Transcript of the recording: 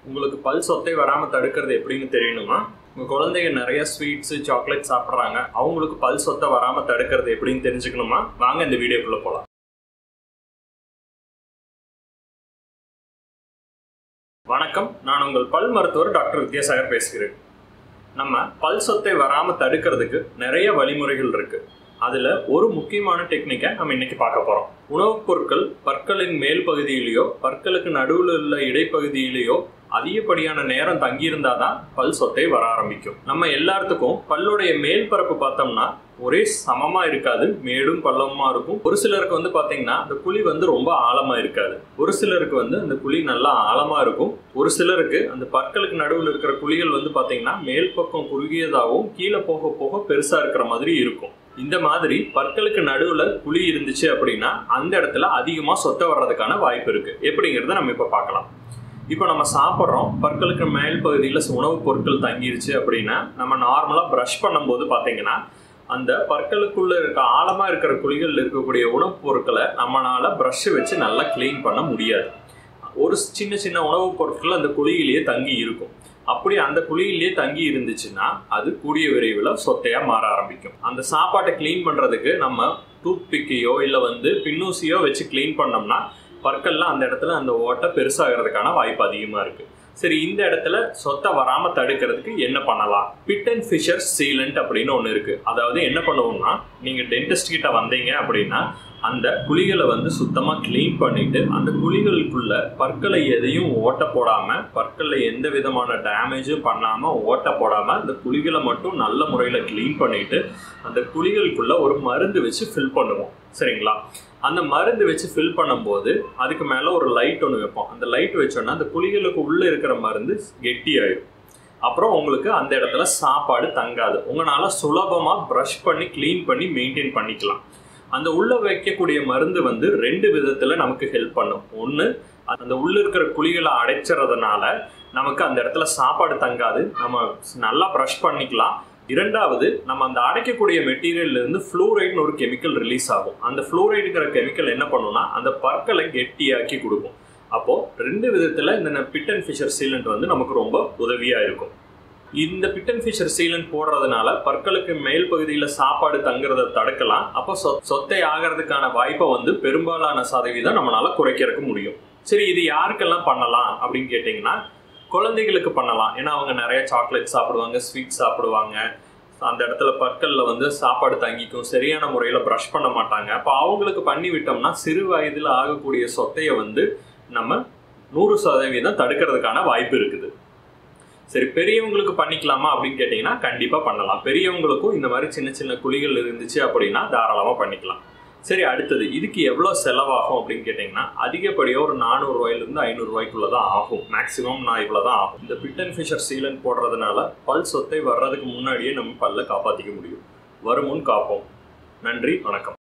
உங்களுக்கு பல் சொத்தை வராம தடுக்கிறது எப்படின்னு தெரியணுமா? உங்க குழந்தைங்க நிறைய ஸ்வீட்ஸ் சாக்லேட் சாப்பிட்றாங்க, அவங்களுக்கு பல் சொத்தை வராம தடுக்கிறது எப்படின்னு தெரிஞ்சுக்கணுமா? வாங்க இந்த வீடியோக்குள்ள போலாம். வணக்கம், நான் உங்கள் பல் மருத்துவர் டாக்டர் வித்யாசாகர் பேசுகிறேன். நம்ம பல் சொத்தை வராம தடுக்கிறதுக்கு நிறைய வழிமுறைகள் இருக்கு. அதுல ஒரு முக்கியமான டெக்னிக்கை நம்ம இன்னைக்கு பார்க்க போறோம். உணவுப் பொருட்கள் பற்களின் மேல் பகுதியிலேயோ பற்களுக்கு நடுவில் உள்ள இடைப்பகுதியிலேயோ அதிகப்படியான நேரம் தங்கியிருந்தாதான் பல் சொத்தை வர ஆரம்பிக்கும். நம்ம எல்லாத்துக்கும் பல்லுடைய மேல் பரப்பு பார்த்தோம்னா ஒரே சமமா இருக்காது, மேடும் பள்ளமா இருக்கும். ஒரு சிலருக்கு வந்து பாத்தீங்கன்னா அந்த குழி வந்து ரொம்ப ஆழமா இருக்காது, ஒரு சிலருக்கு வந்து அந்த குழி நல்லா ஆழமா இருக்கும், ஒரு சிலருக்கு அந்த பற்களுக்கு நடுவில் இருக்கிற குழிகள் வந்து பாத்தீங்கன்னா மேல் பக்கம் குறுகியதாகவும் கீழே போக போக பெருசா இருக்கிற மாதிரி இருக்கும். இந்த மாதிரி பற்களுக்கு நடுவுல குழி இருந்துச்சு அப்படின்னா அந்த இடத்துல அதிகமா சொத்தை வர்றதுக்கான வாய்ப்பு இருக்கு. எப்படிங்கிறத நம்ம இப்ப பார்க்கலாம். இப்போ நம்ம சாப்பிட்றோம், பற்களுக்கு மேல் பகுதியில் உணவுப் பொருட்கள் தங்கிருச்சு அப்படின்னா நம்ம நார்மலாக ப்ரஷ் பண்ணும்போது பார்த்தீங்கன்னா அந்த பற்களுக்குள்ள இருக்க ஆழமா இருக்கிற குழிகளில் இருக்கக்கூடிய உணவுப் பொருட்களை நம்மளால ப்ரஷ் வச்சு நல்லா கிளீன் பண்ண முடியாது. ஒரு சின்ன சின்ன உணவுப் பொருட்கள் அந்த குழியிலேயே தங்கி இருக்கும். அப்படி அந்த குழியிலேயே தங்கி இருந்துச்சுன்னா அது கூடிய விரைவில் சொத்தையா மாற ஆரம்பிக்கும். அந்த சாப்பாட்டை கிளீன் பண்றதுக்கு நம்ம டூத் பிக்கையோ இல்லை பின்னூசியோ வச்சு கிளீன் பண்ணோம்னா பற்கள்லாம் அந்த இடத்துல அந்த ஓட்டை பெருசாகிறதுக்கான வாய்ப்பு அதிகமாக இருக்கு. சரி, இந்த இடத்துல சொத்தை வராம தடுக்கிறதுக்கு என்ன பண்ணலாம்? பிட் அண்ட் ஃபிஷர் சீலண்ட் அப்படின்னு ஒன்று இருக்கு. அதாவது என்ன பண்ணுவோம்னா, நீங்க டென்டிஸ்ட் கிட்ட வந்தீங்க அப்படின்னா அந்த குழிகளை சுத்தமா கிளீன் பண்ணிட்டு அந்த குழிகளுக்குள்ள பற்களை எதையும் ஓட்ட போடாம, பற்களை எந்த விதமான டேமேஜும் பண்ணாம ஓட்ட போடாம அந்த குழிகளை மட்டும் நல்ல முறையில் கிளீன் பண்ணிட்டு அந்த குழிகளுக்குள்ள ஒரு மருந்து வச்சு ஃபில் பண்ணுவோம். சரிங்களா? அந்த மருந்து வச்சு ஃபில் பண்ணும்போது அதுக்கு மேலே ஒரு லைட் ஒன்று வைப்போம். அந்த லைட் வச்சோன்னா அந்த குழிகளுக்கு உள்ளே இருக்கிற மருந்து கெட்டி ஆயிடும். அப்புறம் உங்களுக்கு அந்த இடத்துல சாப்பாடு தங்காது. உங்களால் சுலபமாக ப்ரஷ் பண்ணி க்ளீன் பண்ணி மெயின்டைன் பண்ணிக்கலாம். அந்த உள்ளே வைக்கக்கூடிய மருந்து ரெண்டு விதத்தில் நமக்கு ஹெல்ப் பண்ணும். ஒன்று, அந்த உள்ளே இருக்கிற குழிகளை அடைச்சிறதுனால நமக்கு அந்த இடத்துல சாப்பாடு தங்காது, நம்ம நல்லா ப்ரஷ் பண்ணிக்கலாம். இரண்டாவது, நம்ம அந்த அடைக்கக்கூடிய மெட்டீரியல்ல இருந்து ஃப்ளூரைட்னு ஒரு கெமிக்கல் ரிலீஸ் ஆகும். அந்த ஃப்ளூரைடுங்கிற கெமிக்கல் என்ன பண்ணுன்னா அந்த பற்களை கெட்டியாக்கி கொடுக்கும். அப்போ ரெண்டு விதத்துல இந்த பிட் அண்ட் ஃபிஷர் சீலண்ட் நமக்கு ரொம்ப உதவியா இருக்கும். இந்த பிட் அண்ட் ஃபிஷர் சீலண்ட் போடுறதுனால பற்களுக்கு மேல் பகுதியில் சாப்பாடு தங்குறதை தடுக்கலாம். அப்போ சொத்தை ஆகிறதுக்கான வாய்ப்பை பெரும்பாலான சதவீதம் நம்மளால குறைக்கிறதுக்கு முடியும். சரி, இது யாருக்கெல்லாம் பண்ணலாம் அப்படின்னு கேட்டிங்கன்னா, குழந்தைகளுக்கு பண்ணலாம். ஏன்னா அவங்க நிறைய சாக்லேட் சாப்பிடுவாங்க, ஸ்வீட் சாப்பிடுவாங்க, அந்த இடத்துல பற்களில் சாப்பாடு தங்கிக்கும், சரியான முறையில் ப்ரஷ் பண்ண மாட்டாங்க. அப்போ அவங்களுக்கு பண்ணி விட்டோம்னா சிறு வயதில் ஆகக்கூடிய சொத்தையை நம்ம 100% தடுக்கிறதுக்கான வாய்ப்பு இருக்குது. சரி, பெரியவங்களுக்கு பண்ணிக்கலாமா அப்படின்னு கேட்டிங்கன்னா கண்டிப்பாக பண்ணலாம். பெரியவங்களுக்கும் இந்த மாதிரி சின்ன சின்ன குழிகள் இருந்துச்சு அப்படின்னா தாராளமாக பண்ணிக்கலாம். சரி, அடுத்தது இதுக்கு எவ்வளோ செலவாகும் அப்படின்னு கேட்டிங்கன்னா அதிகப்படியாக ஒரு 400 ரூபாயிலிருந்து 500 ரூபாய்க்குள்ள தான் ஆகும். மேக்ஸிமம் நான் இவ்வளோ தான் ஆகும். இந்த பிட் அண்ட் ஃபிஷர் சீலண்ட் போடுறதுனால பல் சொத்தை வர்றதுக்கு முன்னாடியே நம்ம பல்லை காப்பாற்றிக்க முடியும். வருமுன் காப்போம். நன்றி, வணக்கம்.